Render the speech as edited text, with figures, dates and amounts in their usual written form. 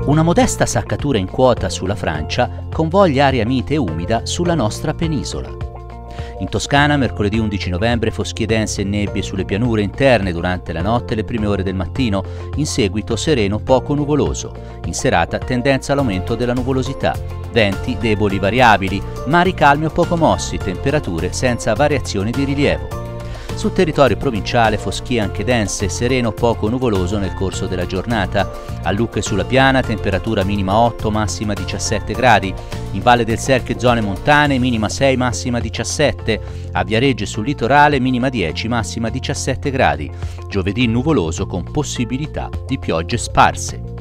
Una modesta saccatura in quota sulla Francia convoglia aria mite e umida sulla nostra penisola. In Toscana, mercoledì 11 novembre, foschie dense e nebbie sulle pianure interne durante la notte e le prime ore del mattino, in seguito sereno poco nuvoloso. In serata tendenza all'aumento della nuvolosità, venti deboli variabili, mari calmi o poco mossi, temperature senza variazioni di rilievo. Sul territorio provinciale foschie anche dense, sereno poco nuvoloso nel corso della giornata. A Lucca e sulla Piana temperatura minima 8, massima 17 gradi. In Valle del Serchio e zone montane minima 6, massima 17. A Viareggio e sul litorale minima 10, massima 17 gradi. Giovedì nuvoloso con possibilità di piogge sparse.